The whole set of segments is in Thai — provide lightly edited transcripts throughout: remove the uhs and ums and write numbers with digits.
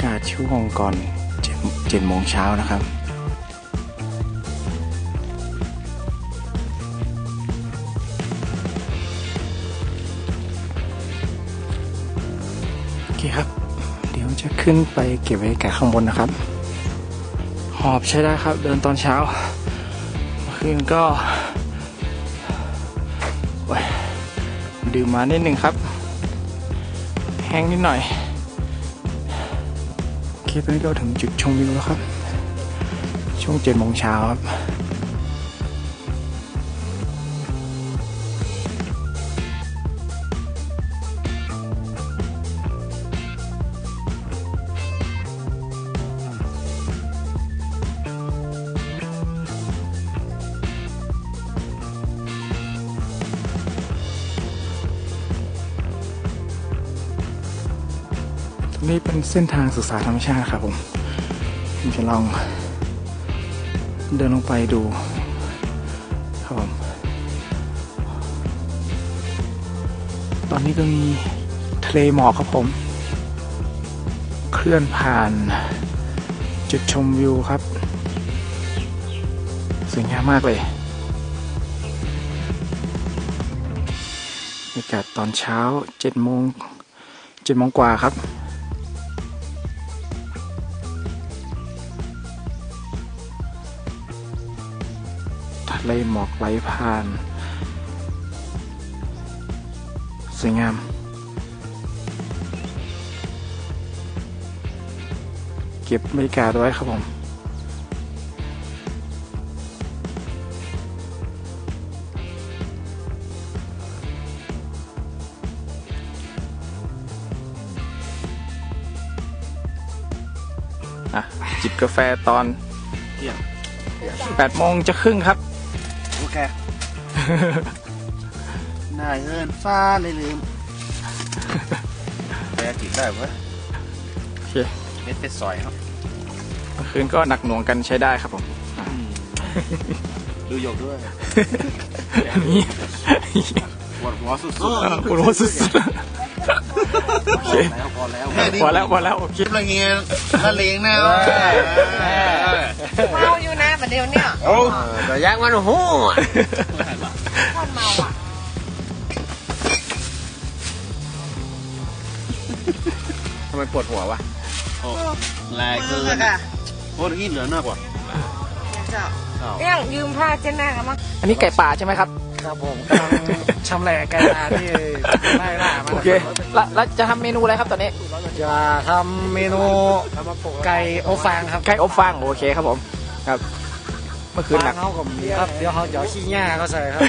ากาศช่วงก่อน7 โมงเช้านะครับโอเคครับเดี๋ยวจะขึ้นไปเก็บบรรยากาศข้างบนนะครับหอบใช้ได้ครับเดินตอนเช้าเมื่อคืนก็ดื่มมานิดหนึ่งครับแห้งนิดหน่อยโอเคตอนนี้ก็ถึงจุดชมวิวแล้วครับช่วง7 โมงเช้าครับนี่เป็นเส้นทางศึกษาธรรมชาติครับผมจะลองเดินลงไปดูครับผมตอนนี้ก็มีทะเลหมอกครับผมเคลื่อนผ่านจุดชมวิวครับสวยงามมากเลยบรรยากาศตอนเช้า7 โมงกว่าครับทะเลหมอกไหลผ่านสวยงามเก็บบรรยากาศไว้ครับผมจิบกาแฟตอน8 โมงจะครึ่งครับโอเค นายเอินฟ้าเลยลืมแกกินได้เว้ยโอเคเม็ดเป็ดซอยครับเมื่อคืนก็หนักหน่วงกันใช้ได้ครับผมดูหยกด้วยนี่ปวดหัวสุดๆปวดหัวสุดๆโอเคพอแล้วโอเคอะไรเงี้ยละเลงแน่เมาอยู่นะประเดี๋ยวเนี่ยโอ้แต่ยังมันหูคนเมาอ่ะทำไมปวดหัววะแรงเกินโอ้ยเหลือหน้ากว่ายังยืมผ้าเจนแน่กันมั้งอันนี้ไก่ป่าใช่ไหมครับครับผมกำลังชำแหละไก่ป่าที่ไล่ล่ามาโอเคแล้วจะทำเมนูอะไรครับตอนนี้จะทำเมนูไก่อบฟางครับไก่อบฟางโอเคครับผมครับเมื่อคืนหนักเขาผมครับเดี๋ยวเขาจะขี้หญ้าเขาใส่ครับ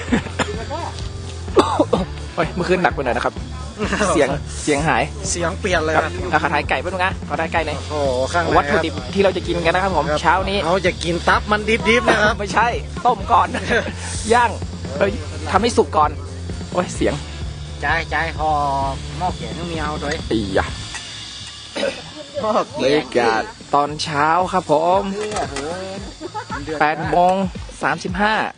เมื่อคืนหนักไปหน่อยนะครับเสียงหายเสียงเปลี่ยนเลยครับขอถ่ายไก่ไปดูนะขอถ่ายไก่หน่อยโอ้ข้างวัตถุดิบที่เราจะกินกันนะครับผมเช้านี้เขาจะกินตับมันดิบๆนะครับไม่ใช่ต้มก่อนย่างทำให้สุกก่อนโอ้ยเสียงใจหอหม้อแกงต้องมีเอาด้วยอีหยะบรรยากาศตอนเช้าครับผม8 โมง 35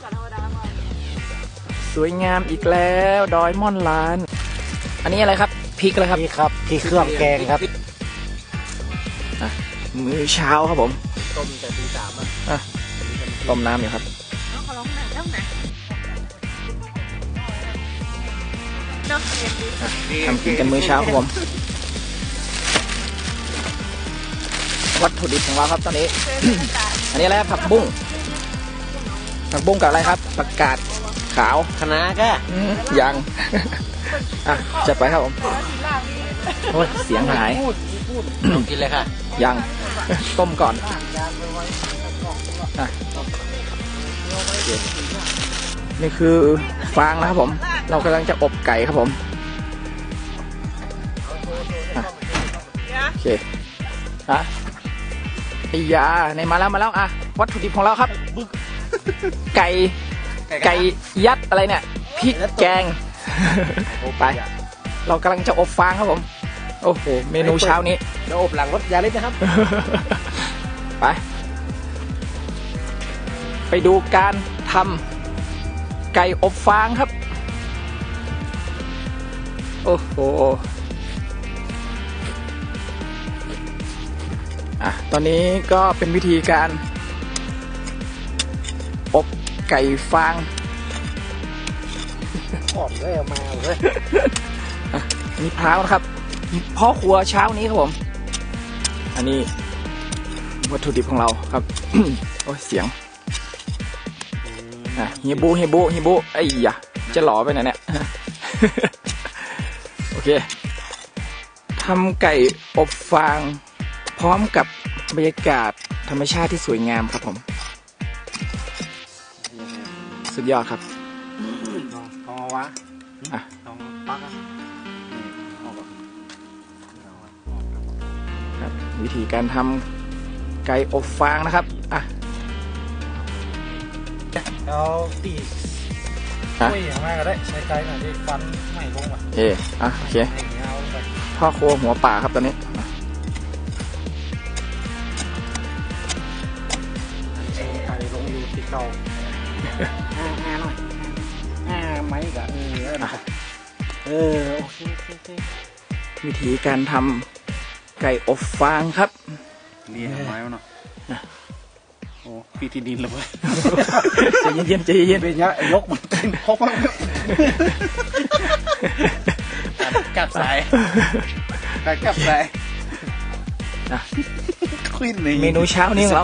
สวยงามอีกแล้วดอยม่อนล้านอันนี้อะไรครับพริกอะไรครับพริกครับพริกเครื่องแกงครับมื้อเช้าครับผมต้มแต่ตี 3อ่ะต้มน้ำอยู่ครับทำกินกันมื้อเช้าครับผมวัตถุดิบของเราครับตอนนี้ อันนี้อะไรครับผักบุ้งกับอะไรครับผักกาดขาวคะน้าก็ยังจัดไปครับผมโอ้ยเสียงหายกินเลยค่ะยังต้มก่อนนี่คือฟางนะครับผมเรากำลังจะอบไก่ครับผมโอเคไอ้ยาในมาแล้ววัตถุดิบของเราครับไก่ยัดอะไรเนี่ยพริกแกงไปเรากำลังจะอบฟางครับผมโอ้โหเมนูเช้านี้เราอบหลังรถยาริสนะครับไปดูการทำไก่อบฟางครับโอ้โหตอนนี้ก็เป็นวิธีการอบไก่ฟางออกเลยเอามาเลยมีพร้าวนะครับพ่อครัวเช้านี้ครับผม อันนี้วัตถุดิบของเราครับ โอ้ยเสียงเฮียบูไอ้ยะจะหล่อไปไหนเนี่ย โอเคทำไก่อบฟางพร้อมกับบรรยากาศธรรมชาติที่สวยงามครับผมสุดยอดครับเอาวะอ่ะต้องปักอ่ะครับวิธีการทำไก่อบฟางนะครับเอาตีคุยอย่างไรก็ได้ใช้ไกลหน่อยที่ฟันไม่ลงอ่ะโอเคเอาไปพ่อครัวหัวป่าครับตอนนี้ไก่ลงอยู่ติดเก่าหน่อยไม้กับโอเควิธีการทำไก่อบฟางครับเรียกไม้มาเนาะโอ้ปีที่ดินเลยเว้ยใจเย็นเป็นยะยกมันกินพกมันกับสายกับสายคุยในเมนูเช้านี้ของเรา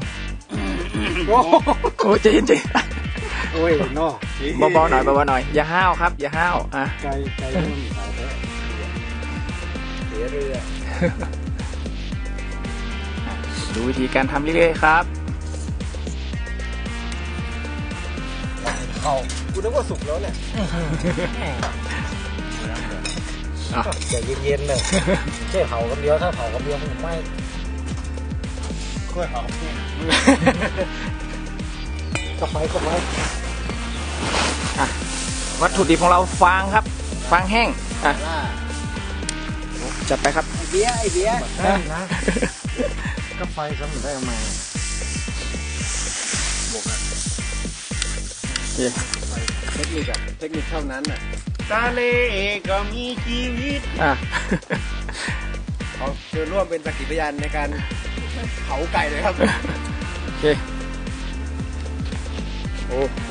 โอ้ใจเย็นโอ้ยนอเบาๆหน่อยอย่าห้าวครับอย่าห้าวไก่มันขายได้เสียเรือดูวิธีการทำเรื่อยๆครับกูนึกว่าสุกแล้วเนี่ยใจเย็นๆเลยแค่เผากันเดียวถ้าเผากันเดียวมันไม่ค่อยเผาก็ไฟวัตถุดิบของเราฟางครับฟางแห้งจัดไปครับไอเบียร์นะก็ไฟสำหรับได้มาเทคนิคเท่านั้นน่ะทะเลก็มีชีวิตเขาเชิญร่วมเป็นสักขีพยานในการเผาไก่เลยครับโอเคโอ้โห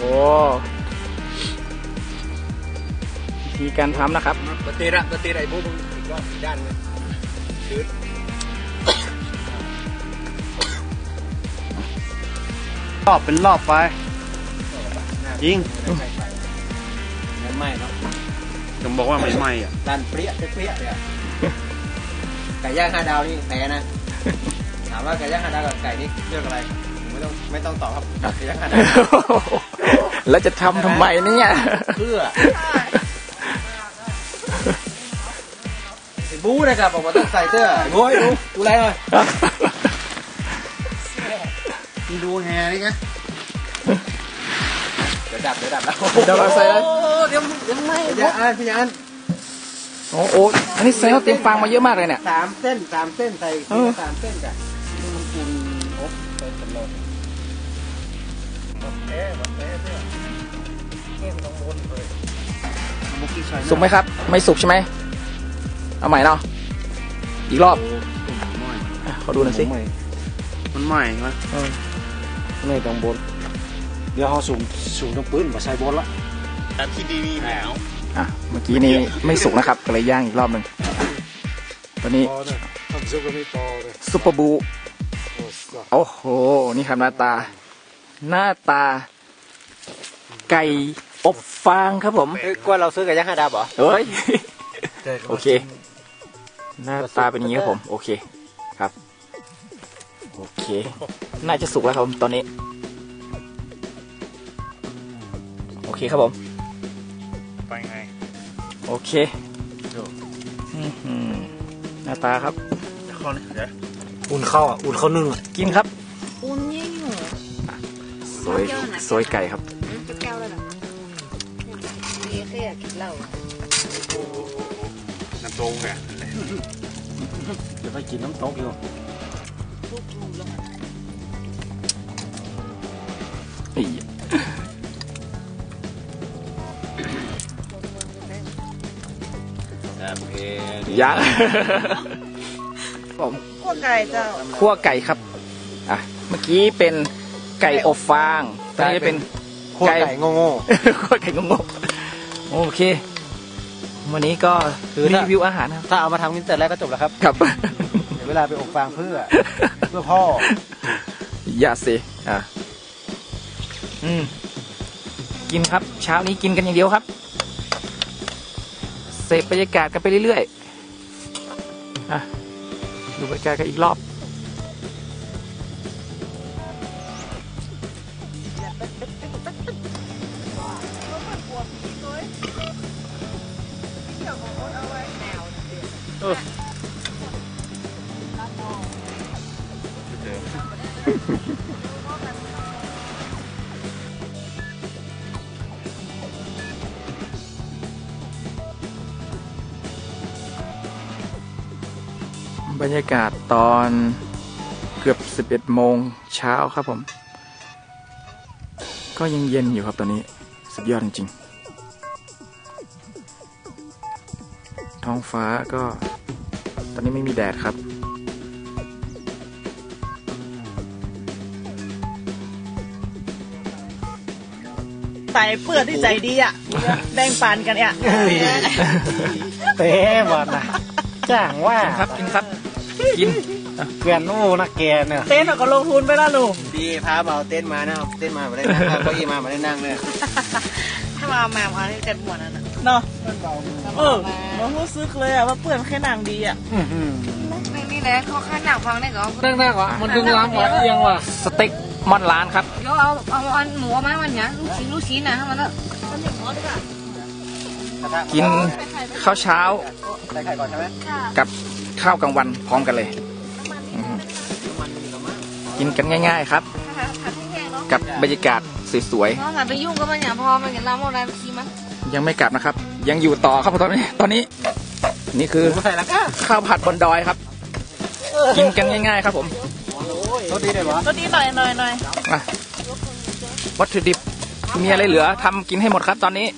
วิธีการทำนะครับปฏิระไอ้พวกมึงอีกรอบอีกด้านเลยชืดรอบเป็นรอบไปยิงไม่เนาะผมบอกว่าไม่ไหม้อ่ะด้านเปรี้ยเนี่ยไก่ย่าง5 ดาวนี่แพ้นะถามว่าไก่ย่าง5 ดาวกับไก่นี่เลือกอะไรไม่ต้องตอบครับไก่ย่าง5 ดาวแล้วจะทำไมเนี่ยเพื่อบู๊นะครับบอกว่าต้องใส่เสื้อโว้ยดูอะไรเลยดูแฮนี่ไงเดี๋ยวดับแล้วเดี๋ยวใส่แล้วเดี๋ยวไม่พี่ยันโอ้อันนี้ใส่เขาเตรียมฟางมาเยอะมากเลยเนี่ย 3 เส้นใส่3 เส้นกันมันคูณใส่กันเลยสุกไหมครับไม่สุกใช่ไหมเอาใหม่เนาะอีกรอบขอดูหน่อยสิมันใหม่ไหมไม่ต้องบนเดี๋ยวเขาสูงต้องปืนมาใส่บนละแต่ที่ดีแล้วเมื่อกี้นี้ไม่สุกนะครับก็เลยย่างอีกรอบหนึ่งตอนนี้ซุปเปอร์บูโอ้โหนี่ครับหน้าตาไก่อบฟางครับผมกว่าเราซื้อไก่ย่าง5 ดาวเหรอเฮ้ยโอเคหน้าตาเป็นอย่างนี้ครับผมโอเคครับโอเคน่าจะสุกแล้วครับผมตอนนี้โอเคครับผมไปไงโอเคหน้าตาครับข้าวนี่เดี๋ยวอุ่นข้าวนึ่งกินครับอุ่นยิ่งสวยไก่ครับแก้วเลยเหรอนี่แค่กินเหล้าน้ำตรงไงเดี๋ยวไปกินน้ำตกอยู่ยังผมขั้วไก่เจ้าคั่วไก่ครับอ่ะเมื่อกี้เป็นไก่อบฟางตอนนี้เป็นโคตรไก่โง่คั่วไก่งงๆโอเค วันนี้ก็รีวิวอาหารครับถ้าเอามาทำกินแต่แรกก็จบแล้วครับครับเดี๋ยวเวลาไปอบฟางเพื่อพ่ออย่าสิอ่ะกินครับ เช้านี้กินกันอย่างเดียวครับเสพบรรยากาศกันไปเรื่อยๆอ่ะดูบรรยากาศกันอีกรอบบรรยากาศตอนเกือบ11 โมงเช้าครับผมก็ยังเย็นอยู่ครับตอนนี้สุดยอดจริงๆท้องฟ้าก็ตอนนี้ไม่มีแดดครับใส่เปื้อนที่ใจดีอ่ะแบ่งปันกันอ่ะเต้บอลนะจ้างว่ากินครับกินครับกินเพื่อนนู่นนะแกเนี่ยเต้นเราก็ลงทุนไปแล้วลูกดีพาเอาเต้นมานะเต้นมาไม่ได้นั่งเก้าอี้มาไม่ได้นั่งเลยถ้ามาเอาที่เจ็บหัวนั่นเนาะมาพูดซึกเลยอ่ะว่าเปื้อนแค่นางดีอ่ะนี่แหละเขาข้าหนักฟังได้เหรอนั่งได้วะมันดึงล้างหัวเอียงว่ะสเต็กม่อนร้านครับเดี๋ยวเอาหมูมามันเนี้ยลูกชิ้นนะมันอ่ะกินข้าวเช้าใส่ไข่ก่อนใช่ไหมกับข้าวกลางวันพร้อมกันเลยกินกันง่ายๆครับ กับบรรยากาศสวยเพราะงั้นไปยุ่งกับมันอย่างพอมันอย่างเราโมได้ขี้มันๆยังไม่กลับนะครับ ยังอยู่ต่อครับตอนนี้นี่คือใส่แล้วก็ข้าวผัดบนดอยครับ กินกันง่ายๆครับผมรสดีเลยวะก็ดีหน่อยอ่ะวัตถุดิบมีอะไรเหลือทำกินให้หมดครับตอนนี้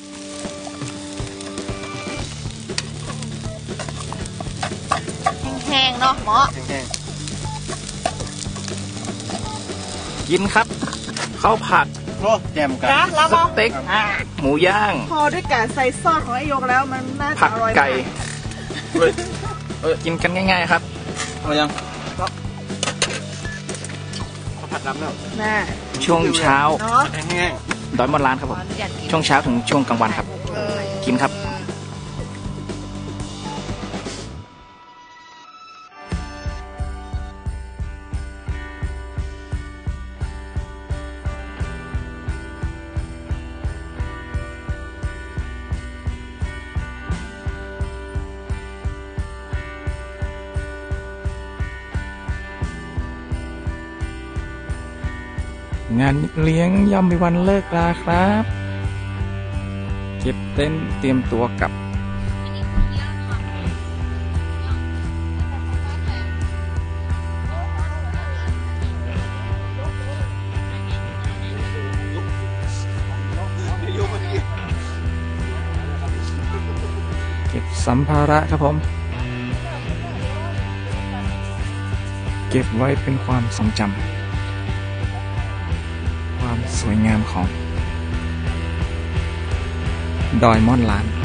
แห้งๆเนาะหมอแห้งกินครับข้าวผัดๆโอ้แจ่มกันนะแล้วสก็เต็กหมูย่างพอด้วยการใส่ซอสของไอ้ยกแล้วมันน่าจะผักอร่อยไก่กินกันง่ายๆครับเอายังผัดน้ำแล้วน่าช่วงเช้าเนาะแห้งดอยมอนร้านครับผมช่วงเช้าถึงช่วงกลางวันครับ กินครับ งานเลี้ยงย่อมมีวันเลิกลาครับ เก็บเต็นท์เตรียมตัวกลับเก็บสัมภาระครับผม เก็บไว้เป็นความทรงจำความสวยงามของดอยม่อนล้าน